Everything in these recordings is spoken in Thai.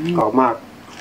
กรอบมาก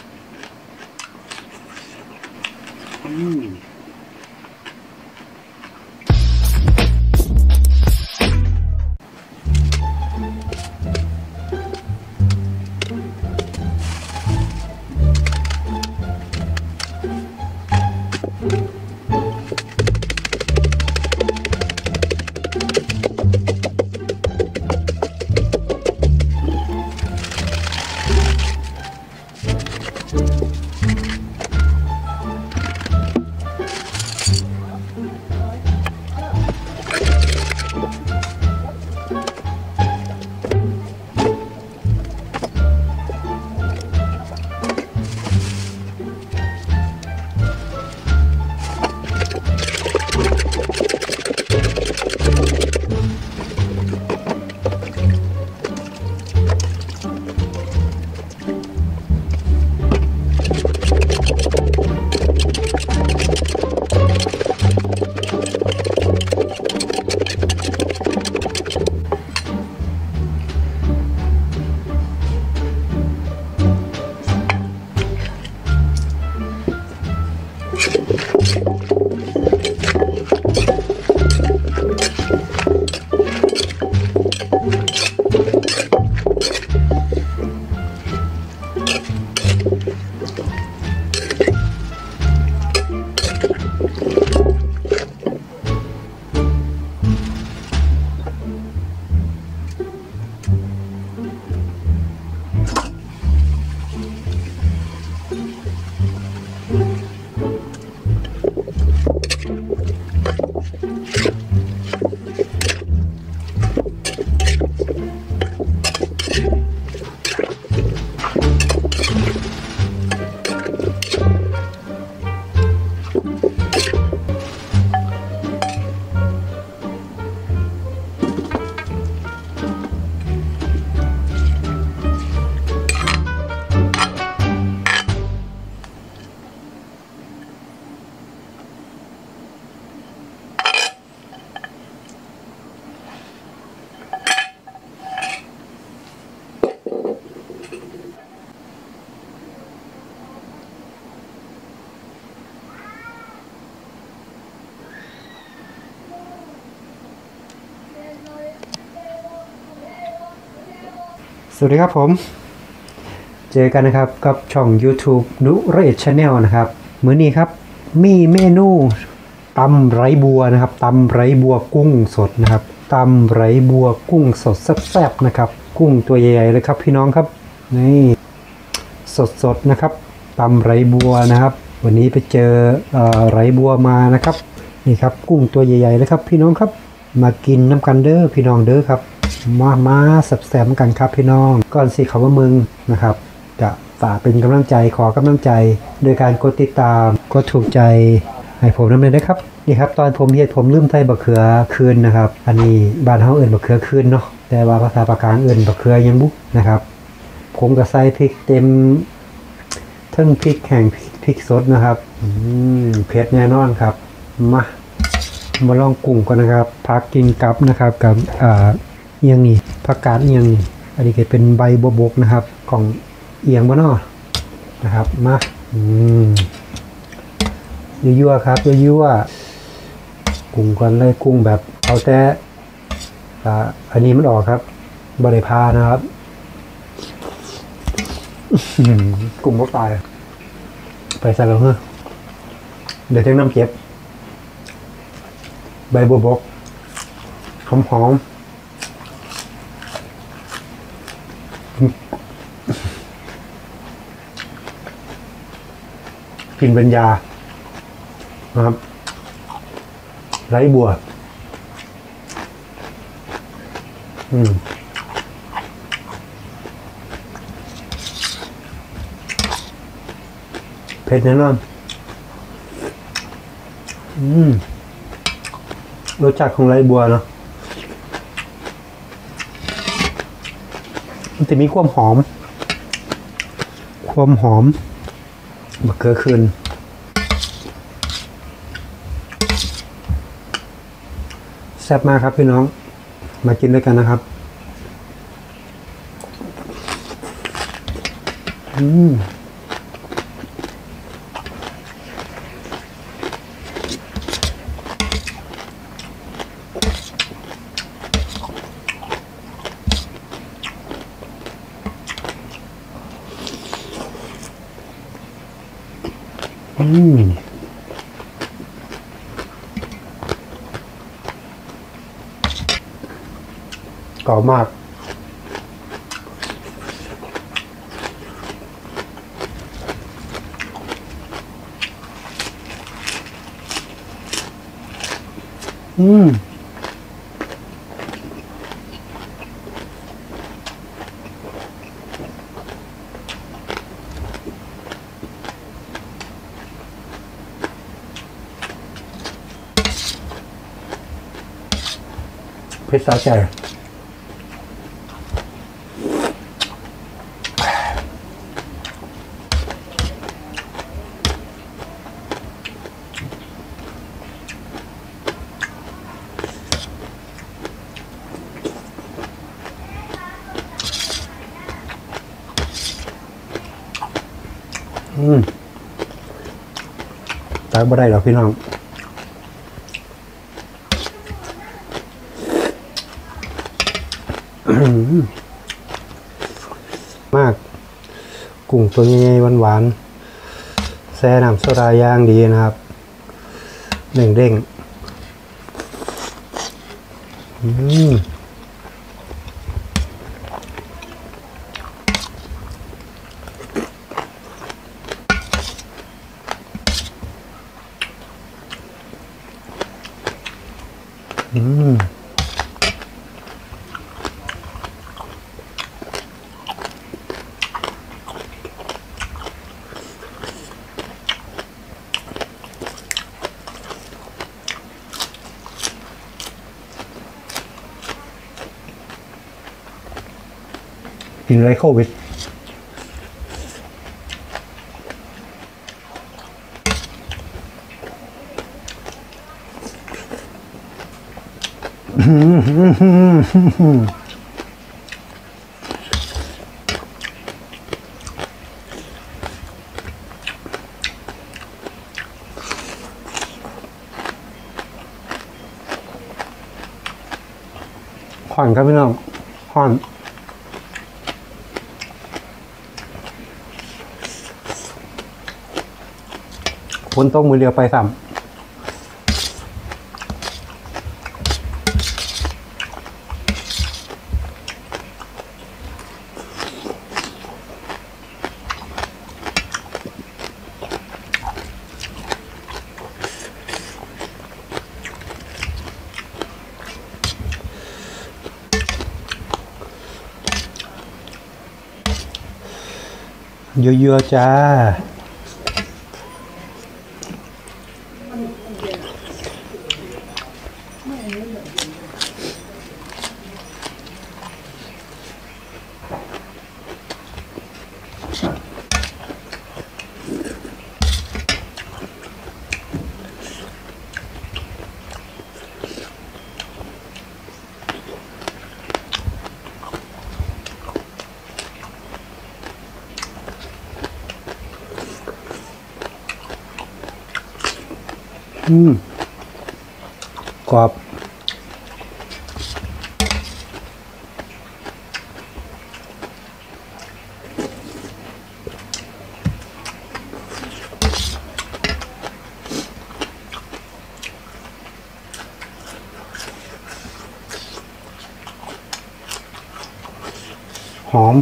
สวัสดีครับผมเจอกันนะครับกับช่อง YouTube นุเรศ Channel นะครับมื้อนี้ครับมีเมนูตำไร้บัวนะครับตำไร้บัวกุ้งสดนะครับตำไร้บัวกุ้งสดแซ่บๆนะครับกุ้งตัวใหญ่ๆเลยครับพี่น้องครับนี่สดๆนะครับตำไร้บัวนะครับวันนี้ไปเจอไร้บัวมานะครับนี่ครับกุ้งตัวใหญ่ๆเลยครับพี่น้องครับมากินน้ำกันเด้อพี่น้องเด้อครับมาแซ่บๆกันครับพี่น้องก่อนสิเขาว่ามึงนะครับจะฝากเป็นกำลังใจขอกำลังใจโดยการกดติดตามกดถูกใจให้ผมนำเลยนะครับนี่ครับตอนผมเฮ็ดผมลืมใส่บะเขือคืนนะครับอันนี้บ้านเฮาเอิ้นบะเขือคืนเนาะแต่ว่าภาษาปากกลางเอิ้นบะเขือยังบุนะครับผมก็ใส่พริกเต็มทั้งพริกแห้งพริกสดนะครับเผ็ดแน่นอนครับมาลองกุ้งก่อนนะครับผักกินกับนะครับกับเอียงนี่ผักกาดเอียงนี่อันนี้ก็เป็นใบบัวบกนะครับของเอียงบ้านนอกนะครับมายั่วๆครับยั่วๆกุ้งก่อนเลยกุ้งแบบเอาแต่อันนี้มันออกครับบริพานะครับกุ้งบกตายไปใส่แล้วเดี๋ยวเทน้ำเก็บใบบัวบกหอมกินเป็นยานะครับไร้บัวเผ็ดแน่นอนรสชาติของไร้บัวเนาะมันจะมีความหอมมะเขือคืนแซ่บมากครับพี่น้องมากินด้วยกันนะครับอืมกรอบมากเผ็ดสะใจตายบ่ได้หรอกพี่น้องมากกุ้งตัวใหญ่ๆหวานๆแซ่น้ำโซดาย่างดีนะครับเด้งเด้งกินไรโควิดห่อนครับพี่น้องห่อนฝนตกมือเดียวไปซ้ำเยอะๆจ้ากรอบหอม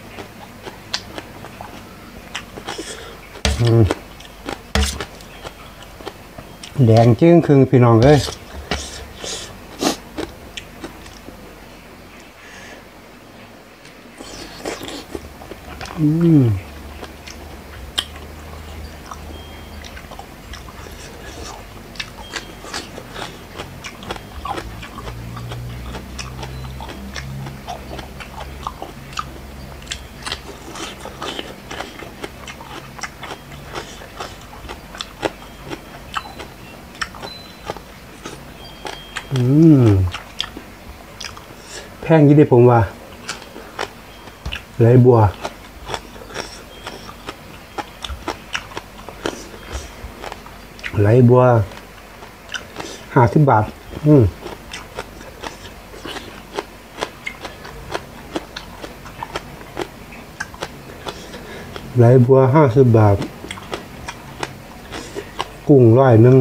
แดงจึ้งครึ่งพี่น้องเลยแพงยี่ดิผมว่าไรบัวไหลบัว50 บาทไหลบัว50 บาทกุ้ง100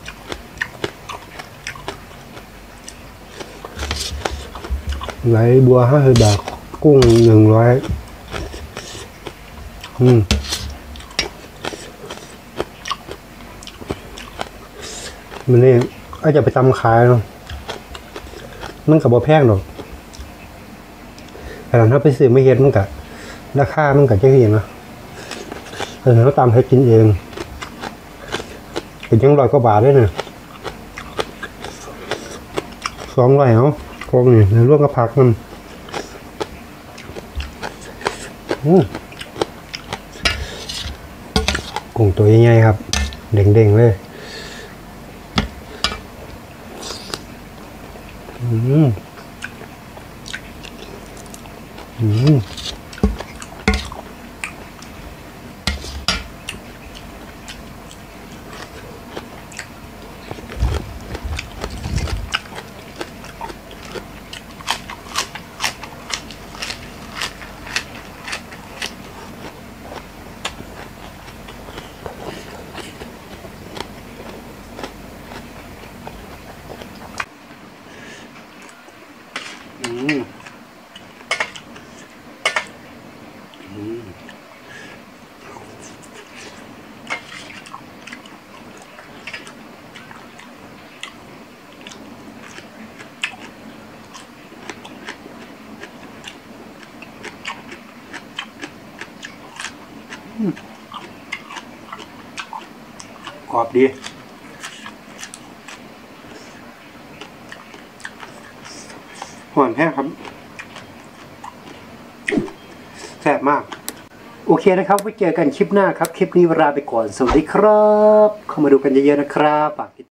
ไหลบัว50 บาทกุ้ง100มันนี่ก็จะไปตำขายเนาะมันกับบ่แพงหรอกแต่ถ้าไปซื้อไม่เห็นมันกับราคามันกับจะเห็นนะแต่เราตำให้กินเองเป็นยัง100 กว่าบาทด้วยเนี่ย200เอากองนี่ในร่วงกับผักมันกุ้งตัวใหญ่ๆครับเด้งๆเลยกรอบดีหวานแห้งครับแซ่บมากโอเคนะครับไว้เจอกันคลิปหน้าครับคลิปนี้เวลาไปก่อนสวัสดีครับเข้ามาดูกันเยอะๆนะครับ